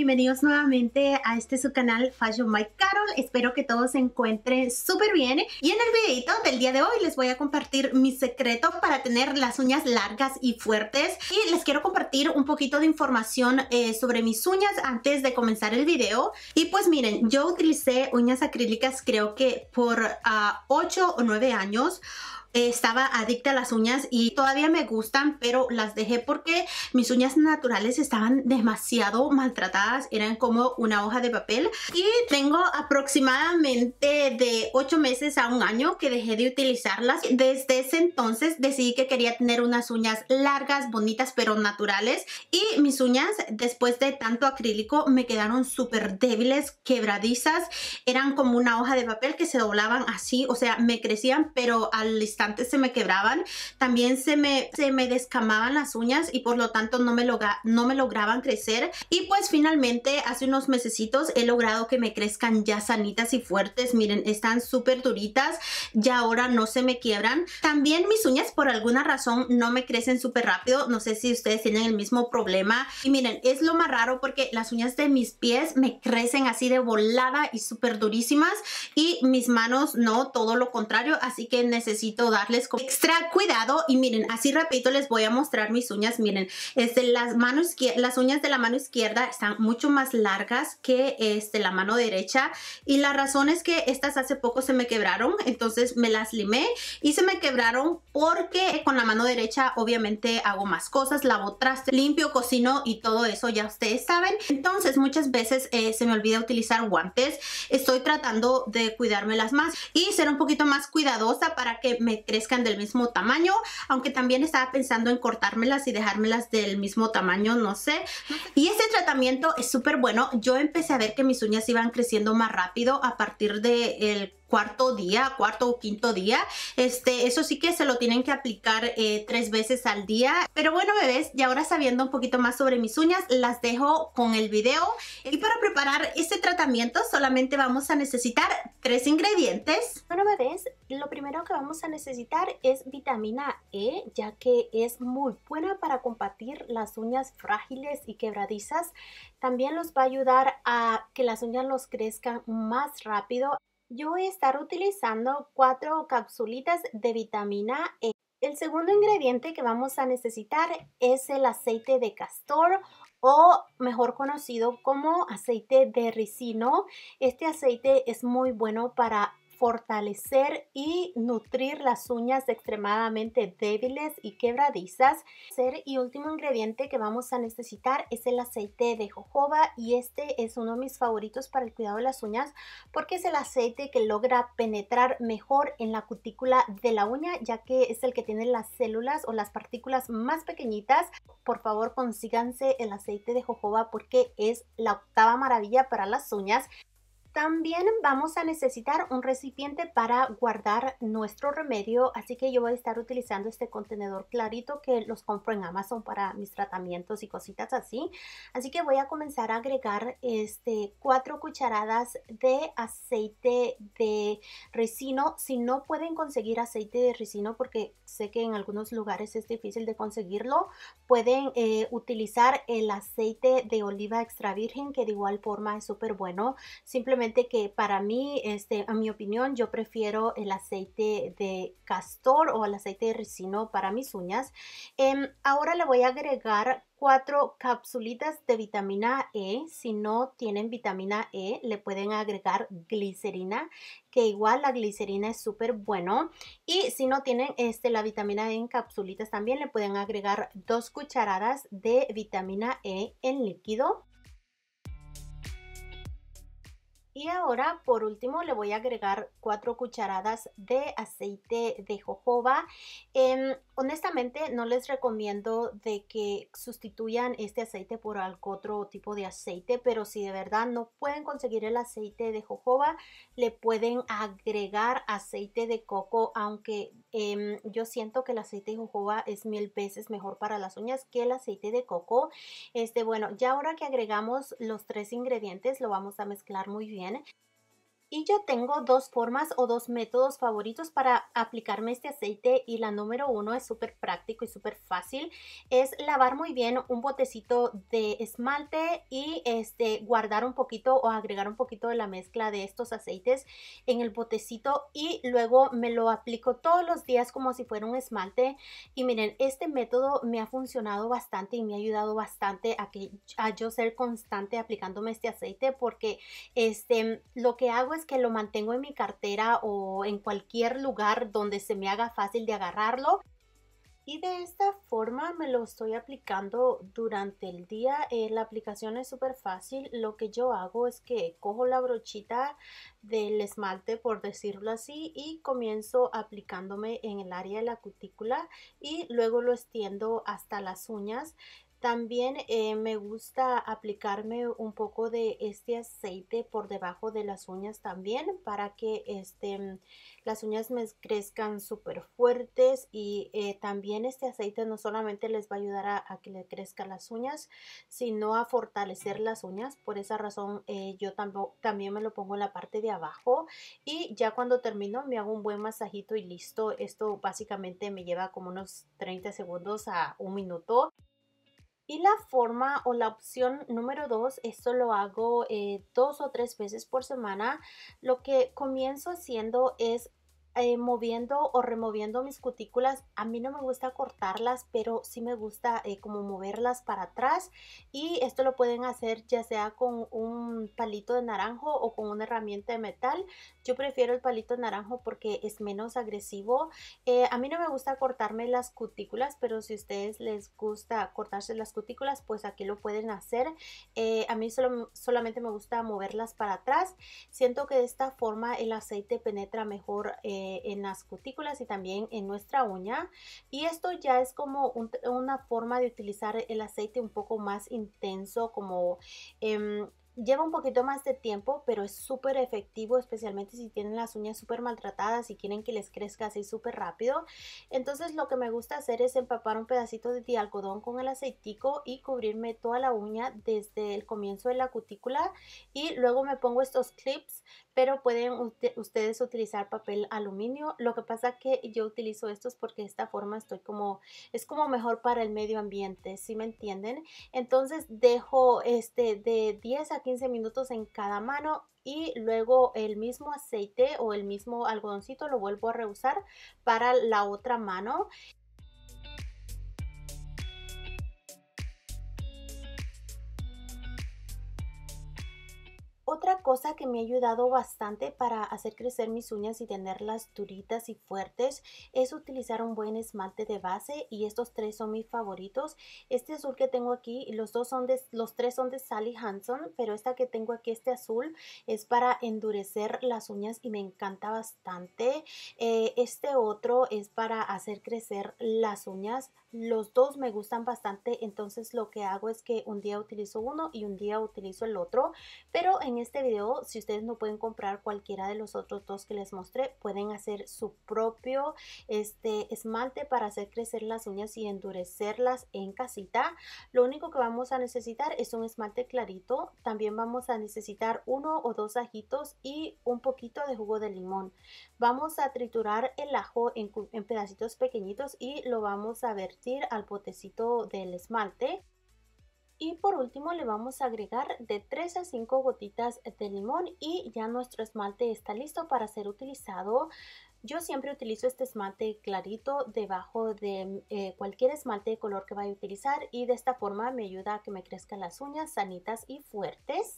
bienvenidos nuevamente a su canal Fashion by Carol. Espero que todos se encuentren súper bien. Y en el videito del día de hoy les voy a compartir mi secreto para tener las uñas largas y fuertes. Y les quiero compartir un poquito de información sobre mis uñas antes de comenzar el video. Y pues miren, yo utilicé uñas acrílicas creo que por 8 o 9 años. Estaba adicta a las uñas y todavía me gustan, pero las dejé porque mis uñas naturales estaban demasiado maltratadas, eran como una hoja de papel. Y tengo aproximadamente de 8 meses a un año que dejé de utilizarlas. Desde ese entonces decidí que quería tener unas uñas largas, bonitas, pero naturales. Y mis uñas, después de tanto acrílico, me quedaron súper débiles, quebradizas. Eran como una hoja de papel que se doblaban así, o sea, me crecían, pero al instante se me quebraban. También se me descamaban las uñas y por lo tanto no me lograban crecer. Y pues finalmente hace unos mesecitos he logrado que me crezcan ya sanitas y fuertes. Miren, están súper duritas, ya ahora no se me quiebran. También mis uñas por alguna razón no me crecen súper rápido. No sé si ustedes tienen el mismo problema. Y miren, es lo más raro porque las uñas de mis pies me crecen así de volada y súper durísimas, y mis manos no, todo lo contrario. Así que necesito darles extra cuidado. Y miren, así rapidito les voy a mostrar mis uñas. Miren, las uñas de la mano izquierda están mucho más largas que la mano derecha, y la razón es que estas hace poco se me quebraron, entonces me las limé y se me quebraron porque con la mano derecha obviamente hago más cosas, lavo traste, limpio, cocino y todo eso, ya ustedes saben. Entonces muchas veces se me olvida utilizar guantes. Estoy tratando de cuidármelas más y ser un poquito más cuidadosa para que me crezcan del mismo tamaño, aunque también estaba pensando en cortármelas y dejármelas del mismo tamaño, no sé. Y este tratamiento es súper bueno. Yo empecé a ver que mis uñas iban creciendo más rápido a partir del cuarto o quinto día. Eso sí que se lo tienen que aplicar 3 veces al día. Pero bueno, bebés, y ahora sabiendo un poquito más sobre mis uñas, las dejo con el video. Y para preparar este tratamiento solamente vamos a necesitar 3 ingredientes. Bueno, bebés, lo primero que vamos a necesitar es vitamina E, ya que es muy buena para combatir las uñas frágiles y quebradizas. También los va a ayudar a que las uñas los crezcan más rápido. Yo voy a estar utilizando 4 capsulitas de vitamina E. El segundo ingrediente que vamos a necesitar es el aceite de castor, o mejor conocido como aceite de ricino. Este aceite es muy bueno para fortalecer y nutrir las uñas extremadamente débiles y quebradizas. Y último ingrediente que vamos a necesitar es el aceite de jojoba, y este es uno de mis favoritos para el cuidado de las uñas porque es el aceite que logra penetrar mejor en la cutícula de la uña, ya que es el que tiene las células o las partículas más pequeñitas. Por favor, consíganse el aceite de jojoba porque es la octava maravilla para las uñas. También vamos a necesitar un recipiente para guardar nuestro remedio, así que yo voy a estar utilizando este contenedor clarito que los compro en Amazon para mis tratamientos y cositas así. Así que voy a comenzar a agregar 4 cucharadas de aceite de ricino. Si no pueden conseguir aceite de ricino, porque sé que en algunos lugares es difícil de conseguirlo, pueden utilizar el aceite de oliva extra virgen, que de igual forma es súper bueno. Simplemente que para mí, en mi opinión, yo prefiero el aceite de castor o el aceite de ricino para mis uñas. Ahora le voy a agregar 4 capsulitas de vitamina E. Si no tienen vitamina E, le pueden agregar glicerina, que igual la glicerina es súper bueno. Y si no tienen la vitamina E en capsulitas, también le pueden agregar 2 cucharadas de vitamina E en líquido. Y ahora, por último, le voy a agregar 4 cucharadas de aceite de jojoba. Honestamente, no les recomiendo de que sustituyan este aceite por algún otro tipo de aceite, pero si de verdad no pueden conseguir el aceite de jojoba, le pueden agregar aceite de coco, aunque yo siento que el aceite de jojoba es 1000 veces mejor para las uñas que el aceite de coco. Bueno, ya ahora que agregamos los 3 ingredientes, lo vamos a mezclar muy bien. Y yo tengo dos formas o dos métodos favoritos para aplicarme este aceite y la número uno es súper práctico y súper fácil. Es lavar muy bien un botecito de esmalte y guardar un poquito o agregar un poquito de la mezcla de estos aceites en el botecito y luego me lo aplico todos los días como si fuera un esmalte. Y miren, este método me ha funcionado bastante y me ha ayudado bastante a yo ser constante aplicándome este aceite porque lo que hago es que lo mantengo en mi cartera o en cualquier lugar donde se me haga fácil de agarrarlo. Y de esta forma me lo estoy aplicando durante el día. La aplicación es súper fácil. Lo que yo hago es que cojo la brochita del esmalte, por decirlo así, y comienzo aplicándome en el área de la cutícula y luego lo extiendo hasta las uñas. También me gusta aplicarme un poco de este aceite por debajo de las uñas también para que las uñas me crezcan súper fuertes y también este aceite no solamente les va a ayudar a que le crezcan las uñas, sino a fortalecer las uñas. Por esa razón yo también me lo pongo en la parte de abajo y ya cuando termino me hago un buen masajito y listo. Esto básicamente me lleva como unos 30 segundos a un minuto. Y la forma o la opción número 2, esto lo hago 2 o 3 veces por semana. Lo que comienzo haciendo es moviendo o removiendo mis cutículas. A mí no me gusta cortarlas, pero sí me gusta como moverlas para atrás. Y esto lo pueden hacer ya sea con un palito de naranjo o con una herramienta de metal. Yo prefiero el palito de naranjo porque es menos agresivo. A mí no me gusta cortarme las cutículas, pero si a ustedes les gusta cortarse las cutículas, pues aquí lo pueden hacer. A mí solamente me gusta moverlas para atrás. Siento que de esta forma el aceite penetra mejor en las cutículas y también en nuestra uña. Y esto ya es como una forma de utilizar el aceite un poco más intenso, como lleva un poquito más de tiempo, pero es súper efectivo, especialmente si tienen las uñas súper maltratadas y quieren que les crezca así súper rápido. Entonces lo que me gusta hacer es empapar un pedacito de algodón con el aceitico y cubrirme toda la uña desde el comienzo de la cutícula y luego me pongo estos clips, pero pueden ustedes utilizar papel aluminio. Lo que pasa que yo utilizo estos porque de esta forma es como mejor para el medio ambiente, ¿sí me entienden? Entonces dejo de 10 a 15 minutos en cada mano y luego el mismo aceite o el mismo algodoncito lo vuelvo a reusar para la otra mano. Otra cosa que me ha ayudado bastante para hacer crecer mis uñas y tenerlas duritas y fuertes es utilizar un buen esmalte de base y estos tres son mis favoritos. Este azul que tengo aquí, los tres son de Sally Hansen, pero esta que tengo aquí, este azul, es para endurecer las uñas y me encanta bastante. Este otro es para hacer crecer las uñas. Los dos me gustan bastante, entonces lo que hago es que un día utilizo uno y un día utilizo el otro, pero en este video, si ustedes no pueden comprar cualquiera de los otros dos que les mostré, pueden hacer su propio esmalte para hacer crecer las uñas y endurecerlas en casita. Lo único que vamos a necesitar es un esmalte clarito. También vamos a necesitar 1 o 2 ajitos y un poquito de jugo de limón. Vamos a triturar el ajo en pedacitos pequeñitos y lo vamos a vertir al botecito del esmalte. Y por último le vamos a agregar de 3 a 5 gotitas de limón y ya nuestro esmalte está listo para ser utilizado. Yo siempre utilizo este esmalte clarito debajo de cualquier esmalte de color que vaya a utilizar y de esta forma me ayuda a que me crezcan las uñas sanitas y fuertes.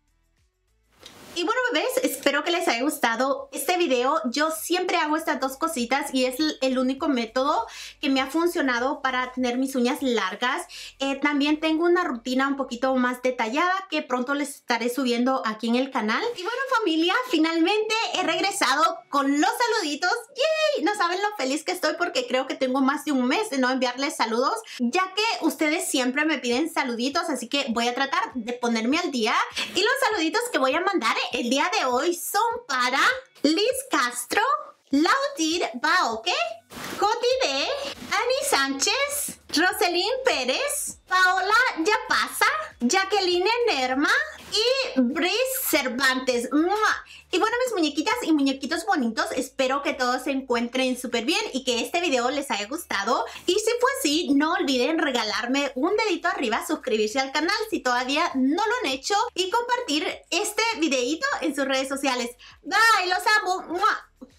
Y bueno, bebés, espero que les haya gustado este video. Yo siempre hago estas dos cositas y es el único método que me ha funcionado para tener mis uñas largas. También tengo una rutina un poquito más detallada que pronto les estaré subiendo aquí en el canal. Y bueno, familia, finalmente he regresado con los saluditos. ¡Yay! No saben lo feliz que estoy porque creo que tengo más de un mes de no enviarles saludos, ya que ustedes siempre me piden saluditos, así que voy a tratar de ponerme al día. Y los saluditos que voy a mandar el día de hoy son para Liz Castro, Laudir Baoque, Coti D, Ani Sánchez, Roselyn Pérez, Paola Yapasa, Jacqueline Nerma, y Brice Cervantes. Y bueno, mis muñequitas y muñequitos bonitos, espero que todos se encuentren súper bien y que este video les haya gustado. Y si fue así, no olviden regalarme un dedito arriba, suscribirse al canal si todavía no lo han hecho y compartir este videito en sus redes sociales. Bye, los amo.